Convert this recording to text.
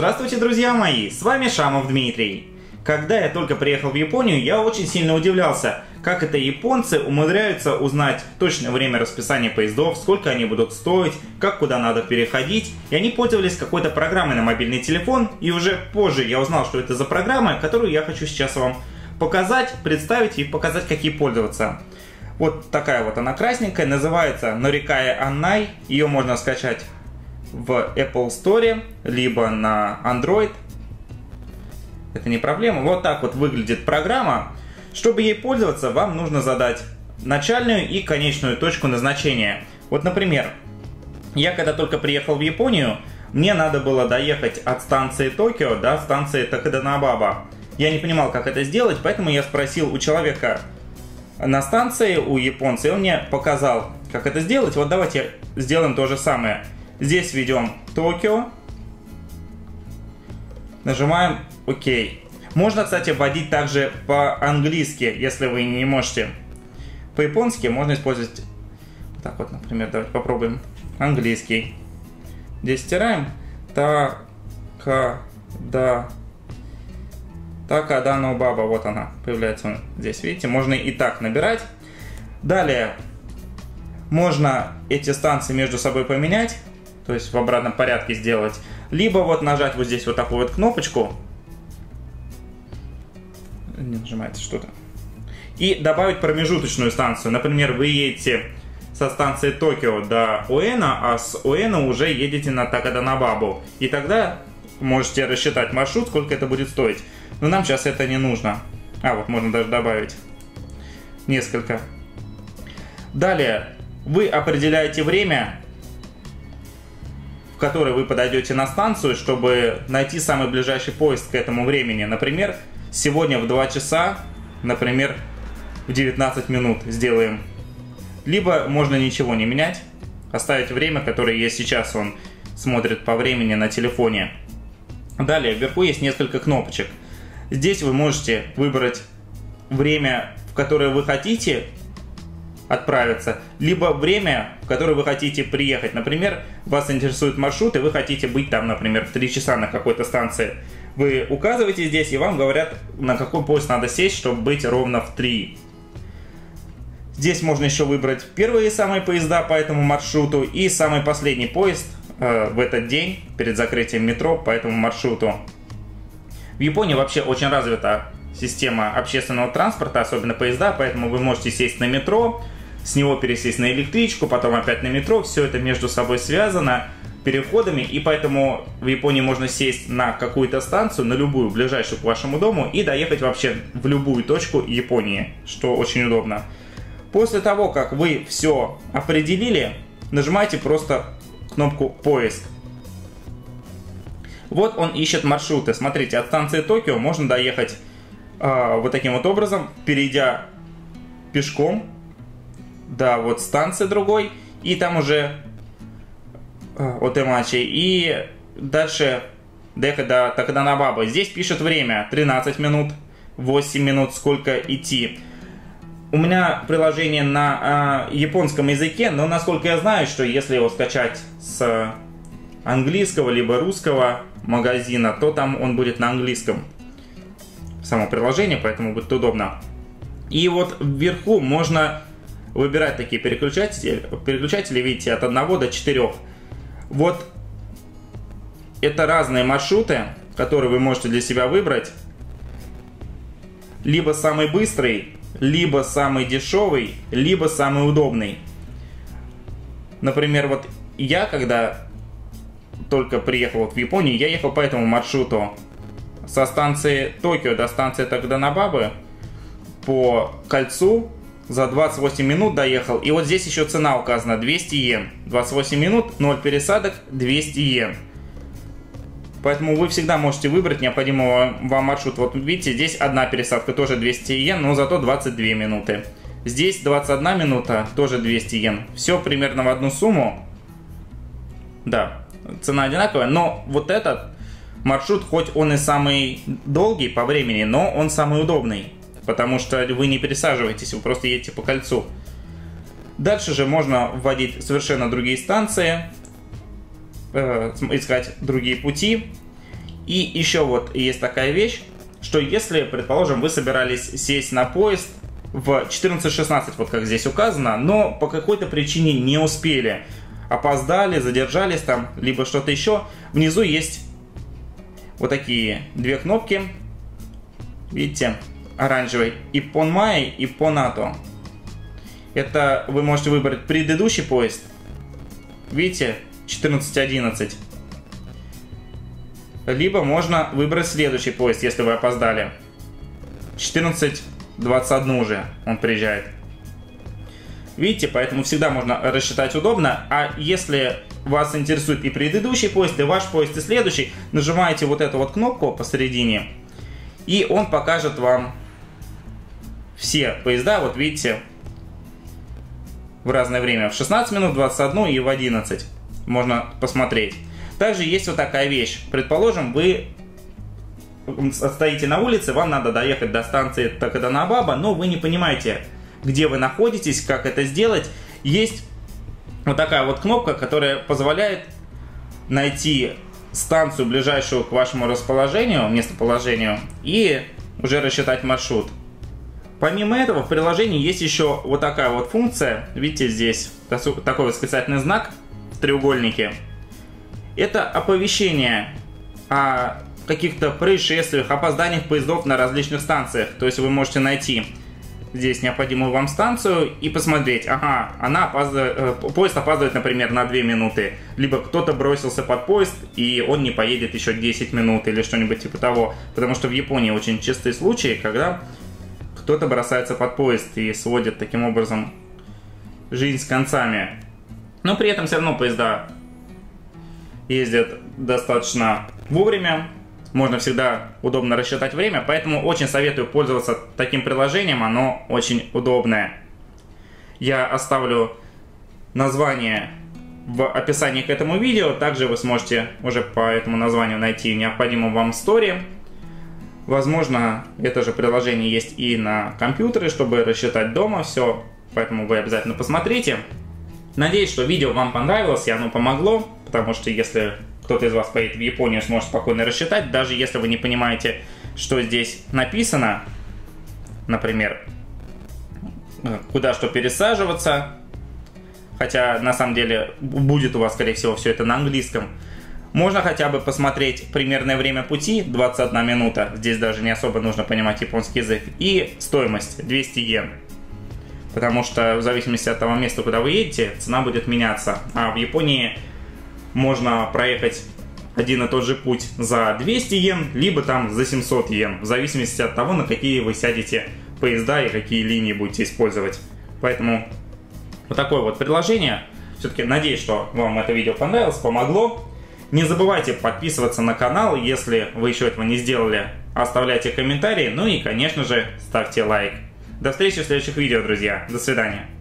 Здравствуйте, друзья мои! С вами Шамов Дмитрий. Когда я только приехал в Японию, я очень сильно удивлялся, как это японцы умудряются узнать точное время расписания поездов, сколько они будут стоить, как куда надо переходить. И они пользовались какой-то программой на мобильный телефон, и уже позже я узнал, что это за программа, которую я хочу сейчас вам показать, представить и показать, как ей пользоваться. Вот такая вот она красненькая, называется Norikae Annai. Ее можно скачать в Apple Store, либо на Android. Это не проблема. Вот так вот выглядит программа. Чтобы ей пользоваться, вам нужно задать начальную и конечную точку назначения. Вот, например, я когда только приехал в Японию, мне надо было доехать от станции Токио до станции Такаданабаба. Я не понимал, как это сделать, поэтому я спросил у человека на станции, у японца, и он мне показал, как это сделать. Вот давайте сделаем то же самое. Здесь введем Токио, нажимаем ОК. Можно, кстати, вводить также по-английски, если вы не можете. По-японски можно использовать, так вот, например, давайте попробуем английский. Здесь стираем Такаданабаба, вот она появляется здесь, видите, можно и так набирать. Далее можно эти станции между собой поменять, то есть в обратном порядке сделать, либо вот нажать вот здесь вот такую вот кнопочку, не нажимается что-то, и добавить промежуточную станцию. Например, вы едете со станции Токио до Уэна, а с Уэна уже едете на Такаданабабу, и тогда можете рассчитать маршрут, сколько это будет стоить. Но нам сейчас это не нужно. Вот можно даже добавить несколько. Далее вы определяете время, в которое вы подойдете на станцию, чтобы найти самый ближайший поезд к этому времени. Например, сегодня в 2 часа, например, в 19 минут сделаем. Либо можно ничего не менять, оставить время, которое есть сейчас, он смотрит по времени на телефоне. Далее вверху есть несколько кнопочек. Здесь вы можете выбрать время, в которое вы хотите отправиться, либо время, в которое вы хотите приехать. Например, вас интересует маршрут, и вы хотите быть там, например, в 3 часа на какой-то станции. Вы указываете здесь, и вам говорят, на какой поезд надо сесть, чтобы быть ровно в 3. Здесь можно еще выбрать первые самые поезда по этому маршруту и самый последний поезд в этот день, перед закрытием метро, по этому маршруту. В Японии вообще очень развита система общественного транспорта, особенно поезда, поэтому вы можете сесть на метро, с него пересесть на электричку, потом опять на метро. Все это между собой связано переходами, и поэтому в Японии можно сесть на какую-то станцию, на любую, ближайшую к вашему дому, и доехать вообще в любую точку Японии, что очень удобно. После того, как вы все определили, нажимайте просто кнопку «Поиск». Вот он ищет маршруты. Смотрите, от станции Токио можно доехать вот таким вот образом, перейдя пешком до вот станции другой, и там уже Отемачи, и дальше доехать до Такаданабабы. Здесь пишет время 13 минут, 8 минут, сколько идти. У меня приложение на японском языке, но насколько я знаю, что если его скачать с английского либо русского магазина, то там он будет на английском. Само приложение, поэтому будет удобно. И вот вверху можно выбирать такие переключатели, видите, от 1 до 4. Вот это разные маршруты, которые вы можете для себя выбрать. Либо самый быстрый, либо самый дешевый, либо самый удобный. Например, вот я, когда только приехал вот в Японию, я ехал по этому маршруту со станции Токио до станции Такаданабабы по кольцу, за 28 минут доехал. И вот здесь еще цена указана, 200 йен. 28 минут, 0 пересадок, 200 йен. Поэтому вы всегда можете выбрать необходимый вам маршрут. Вот видите, здесь одна пересадка, тоже 200 йен, но зато 22 минуты. Здесь 21 минута, тоже 200 йен. Все примерно в одну сумму. Да, цена одинаковая, но вот этот маршрут, хоть он и самый долгий по времени, но он самый удобный. Потому что вы не пересаживаетесь, вы просто едете по кольцу. Дальше же можно вводить совершенно другие станции, искать другие пути. И еще вот есть такая вещь, что если, предположим, вы собирались сесть на поезд в 14:16, вот как здесь указано, но по какой-то причине не успели, опоздали, задержались там, либо что-то еще, внизу есть вот такие две кнопки, видите, оранжевый, Ippon Mai и Ippon Ато. Это вы можете выбрать предыдущий поезд, видите, 14:11. Либо можно выбрать следующий поезд, если вы опоздали. 14:21 уже он приезжает. Видите, поэтому всегда можно рассчитать удобно. А если вас интересует и предыдущий поезд, и ваш поезд, и следующий, нажимаете вот эту вот кнопку посередине, и он покажет вам все поезда, вот видите, в разное время. В 16 минут, 21 и в 11 можно посмотреть. Также есть вот такая вещь. Предположим, вы стоите на улице, вам надо доехать до станции Такаданабаба, но вы не понимаете, где вы находитесь, как это сделать. Есть вот такая вот кнопка, которая позволяет найти станцию, ближайшую к вашему расположению, местоположению, и уже рассчитать маршрут. Помимо этого, в приложении есть еще вот такая вот функция. Видите, здесь такой восклицательный знак в треугольнике. Это оповещение о каких-то происшествиях, опозданиях поездов на различных станциях. То есть вы можете найти здесь необходимую вам станцию и посмотреть, ага, поезд опаздывает, например, на 2 минуты. Либо кто-то бросился под поезд, и он не поедет еще 10 минут или что-нибудь типа того. Потому что в Японии очень частые случаи, когда кто-то бросается под поезд и сводит таким образом жизнь с концами. Но при этом все равно поезда ездят достаточно вовремя. Можно всегда удобно рассчитать время, поэтому очень советую пользоваться таким приложением, оно очень удобное. Я оставлю название в описании к этому видео, также вы сможете уже по этому названию найти необходимую вам story. Возможно, это же приложение есть и на компьютере, чтобы рассчитать дома все, поэтому вы обязательно посмотрите. Надеюсь, что видео вам понравилось и оно помогло, потому что если кто-то из вас поедет в Японию, сможет спокойно рассчитать, даже если вы не понимаете, что здесь написано, например, куда что пересаживаться, хотя на самом деле будет у вас, скорее всего, все это на английском, можно хотя бы посмотреть примерное время пути, 21 минута, здесь даже не особо нужно понимать японский язык, и стоимость 200 йен. Потому что в зависимости от того места, куда вы едете, цена будет меняться. А в Японии можно проехать один и тот же путь за 200 йен, либо там за 700 йен, в зависимости от того, на какие вы сядете поезда и какие линии будете использовать. Поэтому вот такое вот предложение. Все-таки надеюсь, что вам это видео понравилось, помогло. Не забывайте подписываться на канал, если вы еще этого не сделали. Оставляйте комментарии, ну и, конечно же, ставьте лайк. До встречи в следующих видео, друзья. До свидания.